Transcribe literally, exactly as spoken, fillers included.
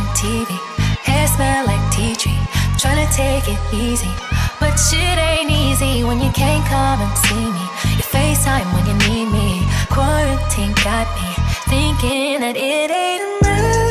watching T V. Hair smell like tea tree. Tryna take it easy, but shit ain't easy when you can't come and see me. You FaceTime when you need me. Quarantine got me thinking that it ain't enough.